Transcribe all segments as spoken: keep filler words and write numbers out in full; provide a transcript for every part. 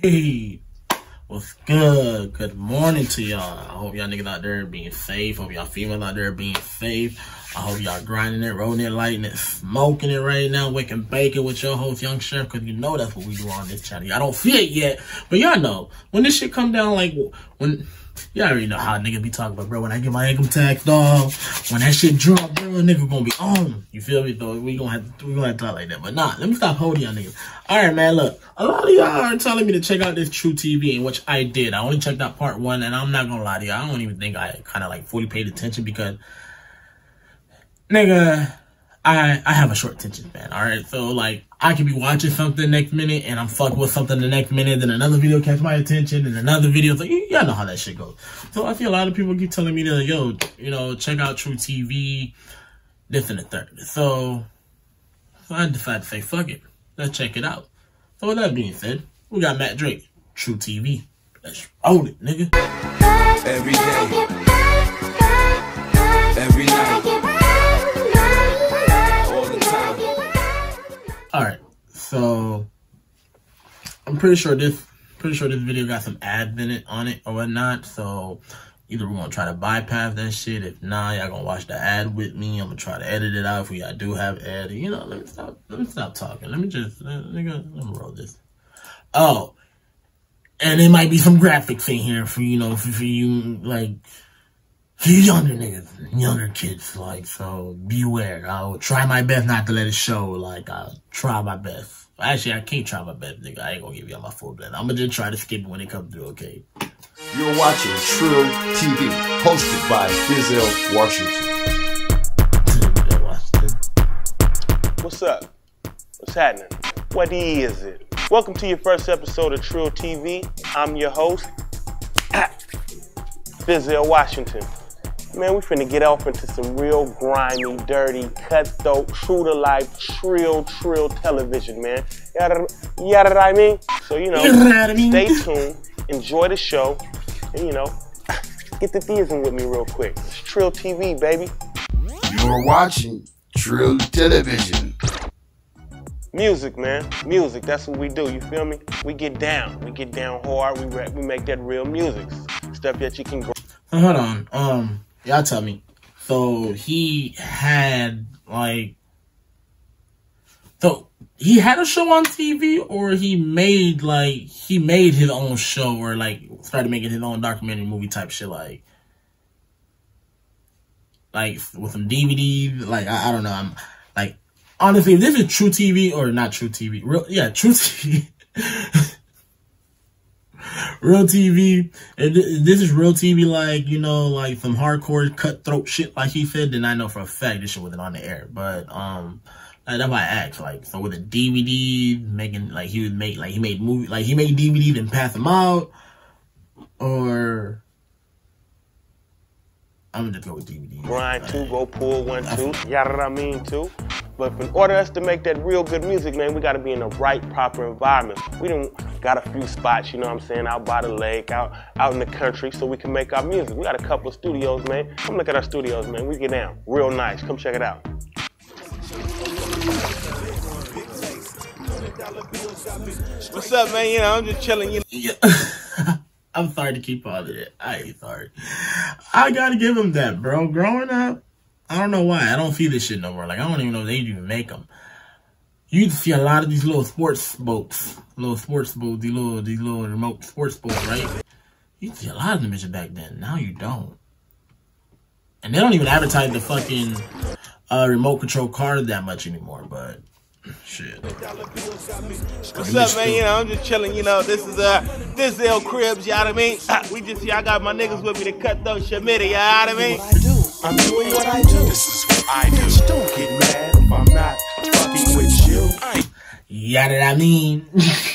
Hey, what's good? Good morning to y'all. I hope y'all niggas out there being safe. Hope y'all females out there being safe. I hope y'all grinding it, rolling it, lighting it, smoking it right now, waking bacon with your host, Young Chef, because you know that's what we do on this channel. Y'all don't see it yet, but y'all know. When this shit come down, like, when, y'all already know how niggas be talking about, bro, when I get my income tax, dog, when that shit drop, bro, nigga gonna be on. You feel me? So we gonna have to, we gonna have to talk like that. But nah, let me stop holding y'all niggas. Alright, man, look, a lot of y'all are telling me to check out this True T V, which I did. I only checked out part one, and I'm not gonna lie to y'all, I don't even think I kind of like fully paid attention because, nigga, I I have a short attention span, alright? So, like, I can be watching something next minute, and I'm fucking with something the next minute, then another video catch my attention, and another video, so y'all know how that shit goes. So, I feel a lot of people keep telling me to, yo, you know, check out True T V, this and the third. So, so I decided to say, fuck it, let's check it out. So, with that being said, we got Matt Drake, True T V. Let's roll it, nigga. Every day, every night. Alright, so I'm pretty sure this pretty sure this video got some ads in it on it or whatnot. So either we're gonna try to bypass that shit. If not, y'all gonna watch the ad with me. I'm gonna try to edit it out if we I do have ad. You know, let me stop let me stop talking. Let me just let me, let me roll this. Oh, and there might be some graphics in here for you know for, for you like for you younger niggas, younger kids, like, so beware. I'll try my best not to let it show, like, I'll try my best. Actually, I can't try my best, nigga. I ain't gonna give you all my full blend. I'm gonna just try to skip it when it comes through, okay? You're watching Treal T V, hosted by Thizelle, Washington. What's up? What's happening? What is it? Welcome to your first episode of Treal T V. I'm your host, Thizelle, Washington. Man, we finna get off into some real grimy, dirty, cutthroat, true-to-life, Treal, Treal television, man. You know what I mean? So, you know, stay tuned, enjoy the show, and, you know, get the theism with me real quick. It's Treal T V, baby. You're watching Treal Television. Music, man. Music, that's what we do, you feel me? We get down. We get down hard. We, we make that real music. Stuff that you can go. So, hold on. Um... Y'all tell me. So he had like, so he had a show on T V, or he made like he made his own show, or like started making his own documentary movie type shit, like, like with some D V Ds. Like I, I don't know. I'm like honestly, if this is True T V or not True T V, real yeah, True T V. Real T V, if this is real T V, like, you know, like some hardcore cutthroat shit, like he said, then I know for a fact this shit wasn't on the air. But, um, like, that's why I asked, like, so with a D V D, making, like, he would make, like, he made movie, like, he made D V Ds and pass them out, or, I'm gonna just go with D V Ds. Grind two, go pull one, two, yada what I mean, too. But in order us to make that real good music, man, we gotta be in the right, proper environment. We done got a few spots, you know what I'm saying, out by the lake, out out in the country, so we can make our music. We got a couple of studios, man. Come look at our studios, man. We get down. Real nice. Come check it out. What's up, man? You know, I'm just chilling, you know. Yeah. I'm sorry to keep all of that. I ain't sorry. I gotta give him that, bro. Growing up, I don't know why. I don't see this shit no more. Like, I don't even know if they even make them. You used to see a lot of these little sports boats. Little sports boats. These little, these little remote sports boats, right? You used to see a lot of them bitches back then. Now you don't. And they don't even advertise the fucking uh, remote control cars that much anymore, but shit. What's up, man? You know, I'm just chilling. You know, this is uh, Thizelle Cribs, you know what I mean? We just, see, I got my niggas with me to cut those Shamita, you know what I mean? I'm doing what I do. This is what I do. Don't get mad if I'm not fucking with you. Yeah, that I mean.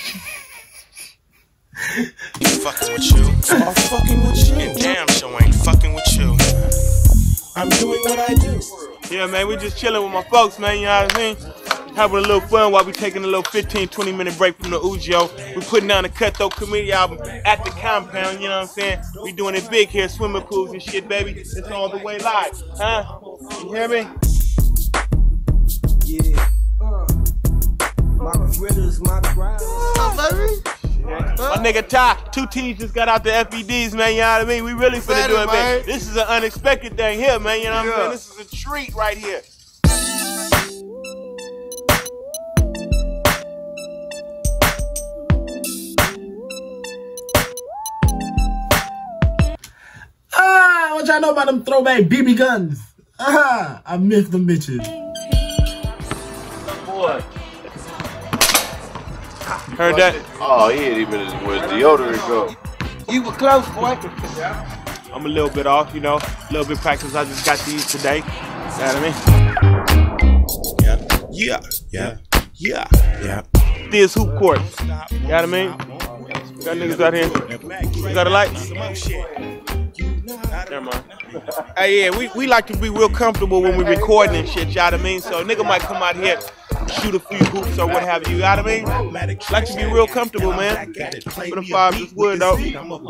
Fucking with you. I'm fucking with you. And damn sure ain't fucking with you. I'm doing what I do. Yeah, man, we just chilling with my folks, man, you know what I mean? Having a little fun while we taking a little fifteen, twenty minute break from the Ujo. We putting down the Cutthroat Comedy album at the compound, you know what I'm saying? We doing it big here, swimming pools and shit, baby. It's all the way live, huh? You hear me? Yeah. Uh, my critters, my crowd. What's up, baby? Yeah. My My nigga Ty, two T's just got out the F E Ds, man, you know what I mean? We really finna do it, man. This is an unexpected thing here, man, you know what I'm saying? This is a treat right here. Ah, what y'all know about them throwback B B guns? Ah, I miss them bitches. Boy. Heard that? Oh, he ain't even where deodorant go. You were close, boy. I'm a little bit off, you know. A little bit practice. I just got these today. You know what I Yeah, yeah, yeah, yeah, yeah. mean? This hoop court. You know what I mean? We got niggas out here. You got a light? Never mind. Hey, yeah, we, we like to be real comfortable when we recording and shit, you know what I mean? So a nigga might come out here, shoot a few hoops or what have you, you know what I mean? Like to be real comfortable, man. For the five just wood, though.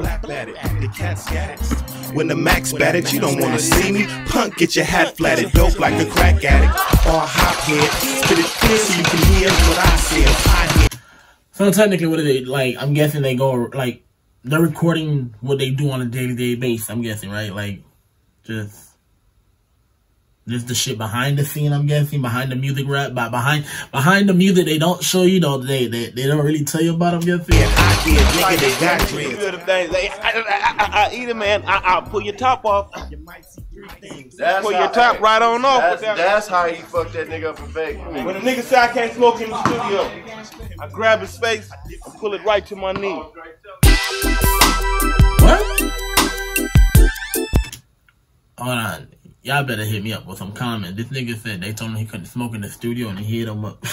When the max batted, you don't wanna see me. Punk, get your hat flatted, dope like a crack addict. Or a hophead, spit it clear so you can hear what I said. So technically, what are they, like, I'm guessing they go, like, they're recording what they do on a day-to-day basis, I'm guessing, right? Like, just, just the shit behind the scene, I'm guessing, behind the music rap, but behind behind the music they don't show you, though, they they, they don't really tell you about, I'm guessing. Yeah, I did, nigga, they got dreams. I, I, I, I eat it, man. I, I'll pull your top off. That's Pull how, your top right on off. That's, That. that's how he fucked that nigga up in Vegas. When a nigga say I can't smoke in the studio, I grab his face and pull it right to my knee. What? Hold on. Y'all better hit me up with some comment. This nigga said they told him he couldn't smoke in the studio and he hit him up.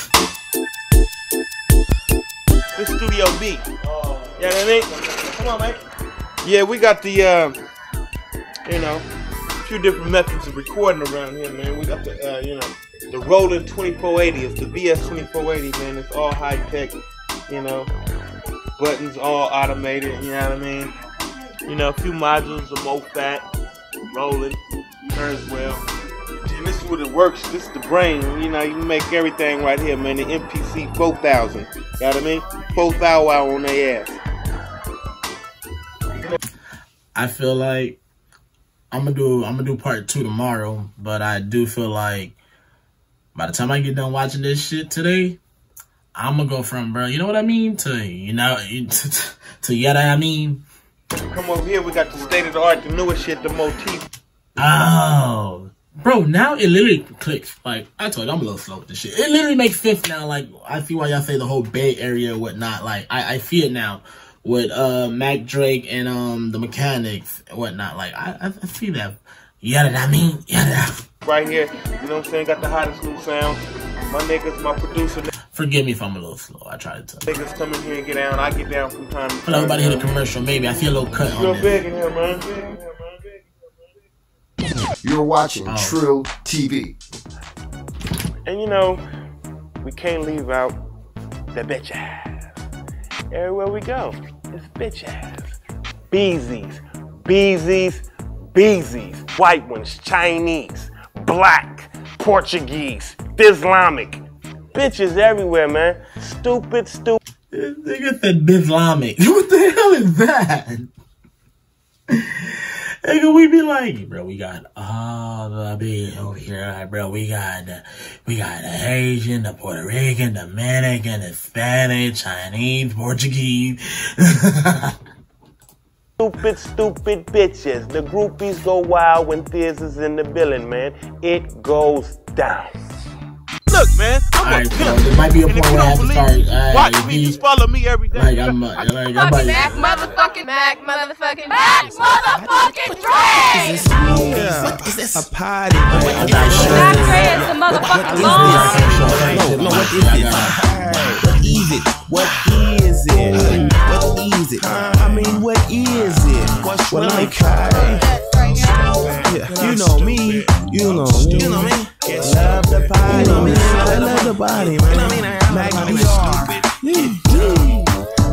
This studio B. You know what I mean? Come on, man. Yeah, we got the, uh, you know, a few different methods of recording around here, man. We got the, uh, you know, the rolling twenty-four eighty. It's the V S twenty-four eighty, man. It's all high tech, you know. Buttons all automated, you know what I mean? You know, a few modules of mo fat, rolling, turns well. And this is what it works. This is the brain. You know, you can make everything right here, man. The M P C four thousand. You know what I mean? four thousand on their ass. I feel like I'm gonna do I'm gonna do part two tomorrow, but I do feel like by the time I get done watching this shit today, I'm gonna go from, bro, you know what I mean, to, you know, to, to yada I mean. Come over here, we got the state of the art, the newest shit, the motif. Oh, bro, now it literally clicks. Like, I told you, I'm a little slow with this shit. It literally makes sense now. Like, I see why y'all say the whole Bay Area and whatnot. Like, I, I see it now with uh, Mac Drake and um the Mechanics and whatnot. Like, I, I, I see that. Yada I mean, yada. Right here, you know what I'm saying? Got the hottest new sound. My niggas, my producer. Forgive me if I'm a little slow. I tried to. Niggas come in here and get down. I get down from time to time. Well, everybody hit a commercial. Maybe I see a little cut on Real this. big in here, man. You're watching Oh. Treal T V. And you know, we can't leave out the bitch ass. Everywhere we go, it's bitch ass. Beezies, beezies, beezies. White ones, Chinese, black, Portuguese, Islamic. Bitches everywhere, man. Stupid, stupid. This nigga said Islamic. What the hell is that? Nigga, we be like, bro, we got all the big over here, bro. We got the, we got the Asian, the Puerto Rican, the Dominican, the Spanish, Chinese, Portuguese. Stupid, stupid bitches. The groupies go wild when Thiz is in the building, man. It goes down. Look, man, I'm Alright, a so pimp. there might be a And point if where you I have don't to believe start, me, uh, watch me, be- just follow me every day. Like, I'm, uh, like, I'm Fucking about Mac, motherfucking Mac, motherfucking Mac, motherfucking Dre! Yeah, is this a party? I'm not sure. Mac Dre is the motherfucking law. No, no, what is it? What is it? What is it? What is it? I mean, what is it? Well, I'm okay. Yeah, you know me. You know me. You know me. Love the party. You know me. I love the party, man. Mac D R. Yeah. I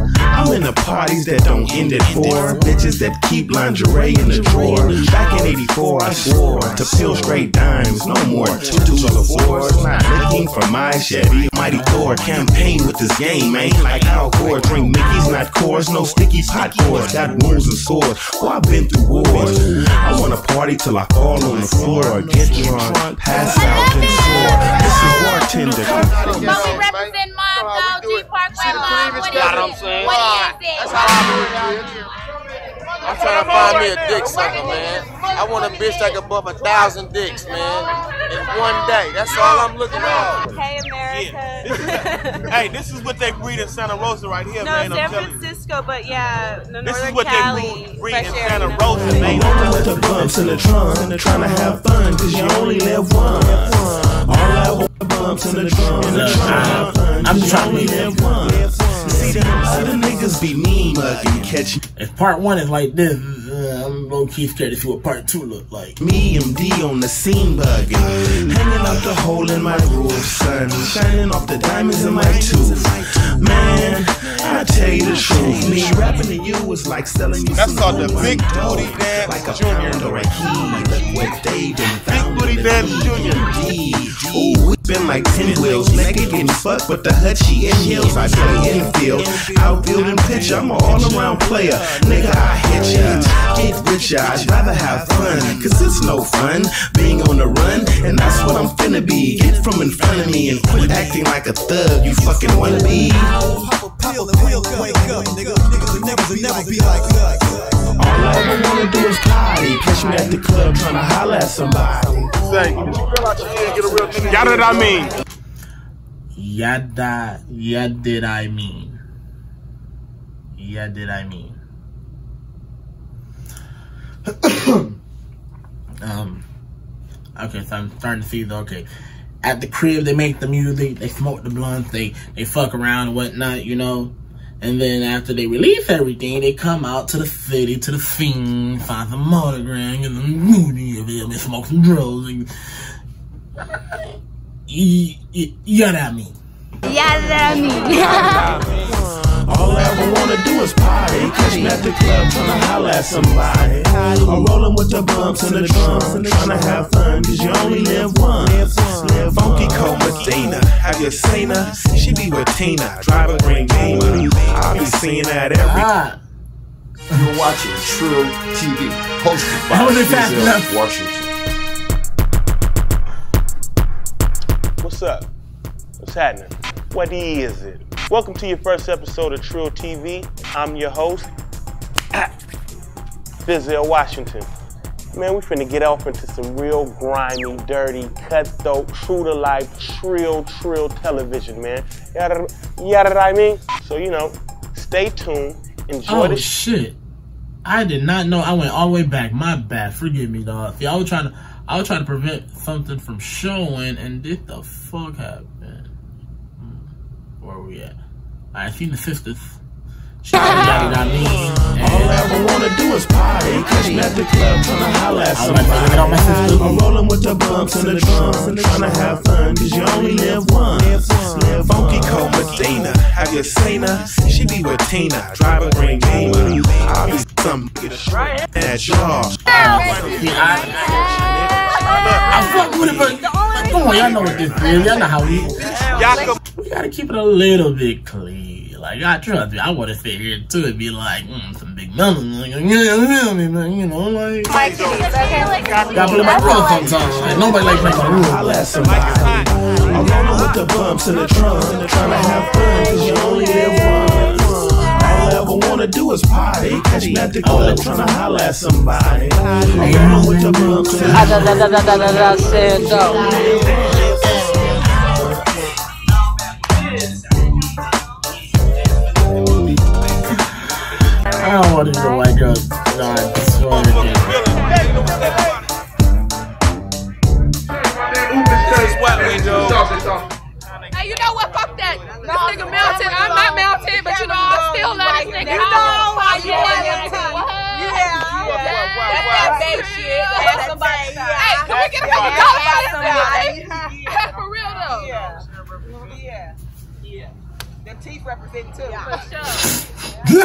I'm in the parties that don't end at four. Bitches that keep lingerie in the drawer. Back in eighty-four, I swore to peel straight dimes, no more twos or fours. Not looking for my Chevy, mighty Thor. Campaign with this game, ain't like Al Gore. Drink Mickey's, not cores, no sticky pot cores. Got wounds and sores, well, I've been through wars. I wanna party till I fall on the floor. Get drunk, pass out and soar. This is bartender. But we represent Mongo, G Parkway, Mom. What is it? What is it? I'm trying to find me a dick sucker, man. I want a bitch that can bump a thousand dicks, man, in one day. That's all I'm looking for. Hey, America. Yeah. This is, hey, this is what they breed in Santa Rosa right here, no, man. San I'm telling Francisco, you. But yeah, the This Northern is what Cali, they breed in fresh Santa air, Rosa, you know? man. Rolling with the bumps in the trunk, trying to have fun, cause you only live once. All I want the bumps in the trunk, and the trunk. I'm just trying to live once. See the other niggas be mean mugging, catch if part one is like this, uh, I'm low key scared to see what part two look like. me M D on the scene bugging, hanging out the hole in my roof, sun shining off the diamonds in my tooth. Man, I tell you the truth, me rapping to you was like selling you. That's called the some Big dough, Booty Dance like a Junior. pound or a key. Look what they done found. Booty in the Dance D Junior. M D. Ooh, we been like pinwheels, naked getting fucked, but the hutchie in heels. I play infield, outfield and pitch. I'm an all-around player, nigga. I hit ya, get rich. I'd rather have fun, cause it's no fun being on the run, and that's what I'm finna be. Get from in front of me and quit acting like a thug. You fucking wanna be. All I ever wanna do is party. Catch me at the club trying to holler at somebody. Say, did you realize you didn't get a real nigga? Y'all know what I mean? Yada, yeah did I mean. Yeah did I mean. um, okay, so I'm starting to see the, okay. At the crib, they make the music, they smoke the blunts, they, they fuck around and whatnot, you know. And then after they release everything, they come out to the city, to the scene, find some monogram, get some moody, and smoke some drugs. And, you, you, you know what I mean? Yeah, that I mean. All I ever wanna do is party. Catch me at the club tryna holler at somebody. I'm rolling with the bumps in the drums, tryna have fun, cause you only live once. Funky cold Medina, have you seen her? She be with Tina, drive a green gamer. I'll be seeing that every Ah, You're watching Treal T V, hosted by How was it fast enough? Thizelle, Washington. What's up? What's happening? What is it? Welcome to your first episode of Treal T V. I'm your host, Thizelle, Washington. Man, we finna get off into some real grimy, dirty, cutthroat, true to life, Treal, Treal television, man. You know what I mean? So, you know, stay tuned, enjoy oh the shit. I did not know I went all the way back. My bad. Forgive me, dog. See, I was trying to I was trying to prevent something from showing, and this the fuck happened. Where are we at? I seen the sisters. She got I mean. All I ever wanna do is party. Catch me at the club tryna holler at I was like, get on my somebody. sister. I'm rolling with the bumps in the drums, tryna have fun, cause you only live once. Funky cold Medina, have you seen her? She be with Tina, drive a green gamer. I'll be some at y'all. See, I, I fuck with it, but come on, y'all know what this is. Y'all know how we. Y'all We gotta keep it a little bit clean. Like, I trust me, I want to sit here too and be like, mm, some big numbers, like, yeah, you know, like. Gotta play my role sometimes. Like, nobody likes playing my role. Holler at somebody. I'm rolling with the bumps in the drum, tryna have fun, cause you only live once. All I ever wanna do is party. Catch me at the club tryna holler at somebody. I'm rolling with the bumps in the drum. I don't want to go like a God destroyed again. Hey, you know what? Fuck that. This nigga mounted. I'm not mounted, but you know, I'm still let this nigga know. Yeah. That's that bait shit. That's somebody. Hey, can we get a couple dollars out of this nigga? For real though. Yeah. Yeah. Yeah. Them teeth represent too. For sure.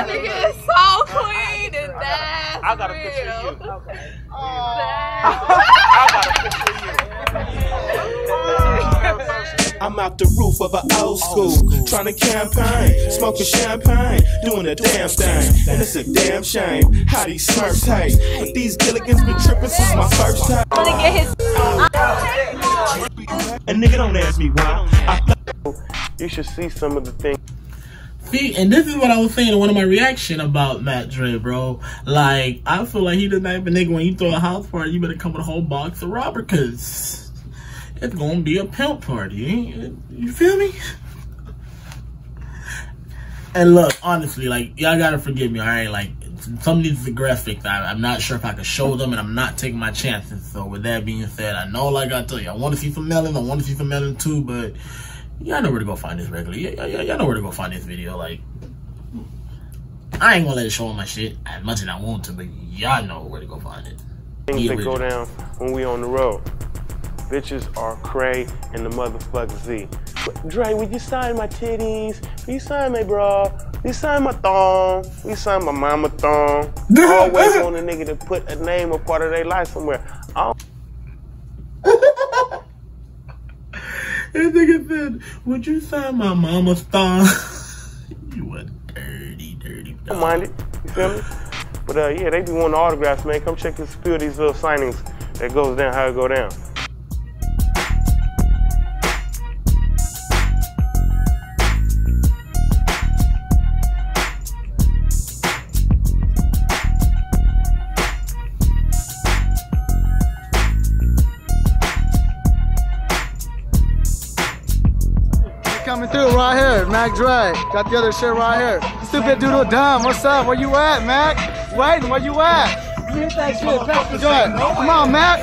That nigga is so clean and that's I got a real. picture of you. Okay. I got a picture of you. I'm out the roof of an old school, trying to campaign, smoking champagne, doing a damn thing, and it's a damn shame how these smurfs hate. But these Gilligans been tripping since my first time. I'm gonna get his. And nigga, don't ask me why. I You should see some of the things. See, and this is what I was saying in one of my reaction about Matt Dre, bro. Like, I feel like he the type of nigga when you throw a house party, you better come with a whole box of Robert, cause it's gonna be a pimp party. You feel me? And look, honestly, like, y'all gotta forgive me, alright? Like, some of these graphics, I, I'm not sure if I can show them, and I'm not taking my chances. So, with that being said, I know, like I tell you, I want to see some melon, I want to see some melon too, but y'all know where to go find this regular. Y'all know where to go find this video. Like, I ain't gonna let it show on my shit as much as I want to, but y'all know where to go find it. Things that go down when we on the road. Bitches are cray and the motherfucker Z. Dre, would you sign my titties? Will you sign my bra? Will you sign my thong? Will you sign my mama thong? Always want a nigga to put a name or part of their life somewhere. I don't This nigga said, would you sign my mama's thong? You a dirty, dirty dog. don't mind it. You feel me? But uh, yeah, they be wanting autographs, man. Come check this few of these little signings that goes down, how it go down. Coming through right here, Mac Dre. Got the other shit right here. Stupid Doodle Dumb, what's up? Where you at, Mac? Waiting, where you at? Hit that shit, pass the joint. Come on, Mac.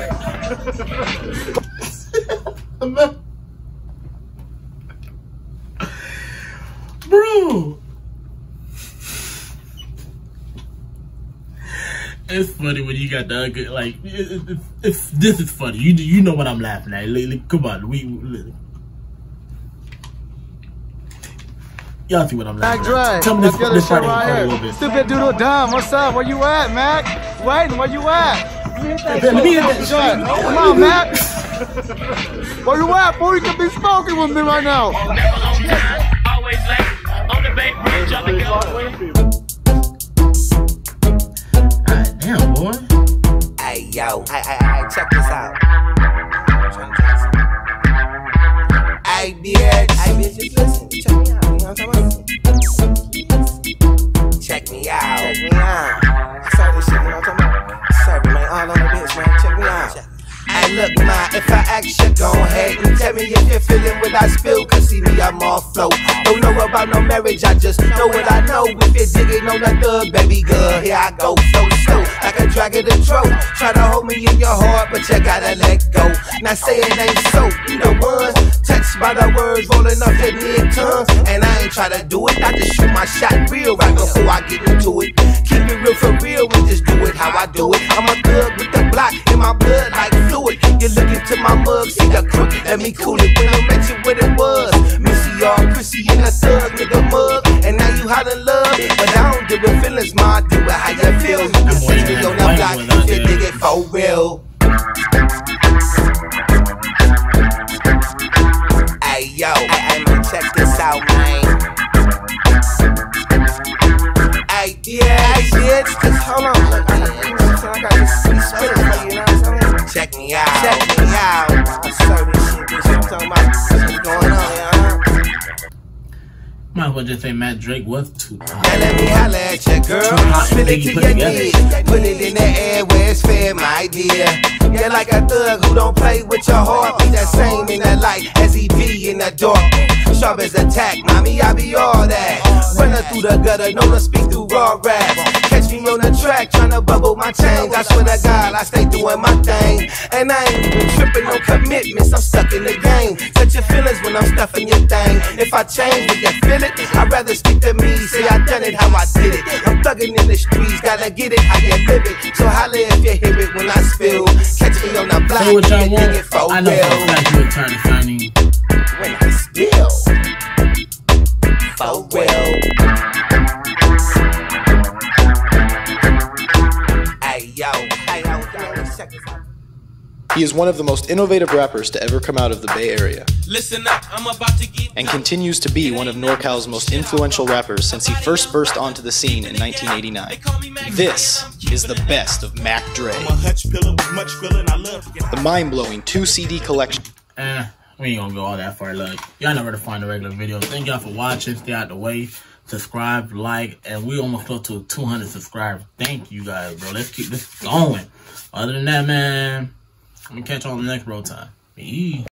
Bro. It's funny when you got the good, like, it, it, it, it's, this is funny. You you know what I'm laughing at. Like, like, come on, we, we y'all see what I'm laughing Mac at. Dre. Tell me this, Got the other this shit part right a here. little bit. Stupid Doodle Dumb, what's up? Where you at, Mac? Waiting, where you at? Let me hit that joint. Come on, Mac. Where you at, boy? You can be smoking with me right now. Always late on the Bay Bridge on the go. God damn, boy. Hey, yo. Hey, hey, hey, check this out. Hey, bitch. Hey, bitch, just listen. Check me out. You know what I'm talking about? Check me out. Check me out. Serve this shit, you know what I'm talking about? Serve it, man. All on the bitch, man. Check me out. Hey, look, ma, if I ask you, go ahead and tell me if you're feeling what I spill. Cause see me, I'm all float. Don't know about no marriage, I just know what I know. If you're digging on that thug, baby girl, here I go. So, so, like a dragon to throat. Try to hold me in your heart, but you gotta let go. Now say it ain't so. You the ones touched by the words rolling off your near tongue. And I ain't try to do it, I just shoot my shot real right before I get into it. Keep it real for real, we just do it how I do it. I'm a thug with the block in my blood like fluid. You look into my mug, see the crook, let me cool it. When I met you what it was, Missy all Chrissy in a thug nigga mug. And now you hot in love, but I don't do it feelings, ma, I do it how you feel. You can see me on the block, you dig it for real. Hey yo, hey, hey man, check this out, man. Hey, yeah, hey bitch, cause hold on, look, I, I got this sweet spirit for you, you know what I'm saying? Check me out, check me out. I serve this shit, bitch, I'm talking about what's going on, yeah. Might as well just say Matt Drake was too hot. Now let me holla at your girl, spin it to your knees, put it in the air where it's fair, my dear. You're like a thug who don't play with your heart. Be the same in the light as he be in the dark. Sharp as attack, mommy, I be all that. Running through the gutter, know to speak through raw raps. Catch me on the track, tryna bubble my chains. I swear to God, I stay doing my thing. And I ain't even tripping on commitments, I'm stuck in the game. Touch your feelings when I'm stuffing your thing. If I change, will you feel it? I'd rather stick to me, say I done it how I did it. I'm thugging in the streets, gotta get it how you live it. So holla if you hear it when I spill. Catch me on the block, say what y'all you want. it for I know real. for a fact you were tired of signing. When I spill, for real. He is one of the most innovative rappers to ever come out of the Bay Area. Listen up, I'm about to get and continues to be one of NorCal's most influential rappers since he first burst onto the scene in nineteen eighty-nine. This is the best of Mac Dre. The mind-blowing two C D collection. Eh, we ain't gonna go all that far. Look, y'all know where to find the regular video. Thank y'all for watching. Stay out the way. Subscribe, like, and we almost close to two hundred subscribers. Thank you guys, bro. Let's keep this going. Other than that, man, I'm gonna catch y'all on the next RollTime. Peace.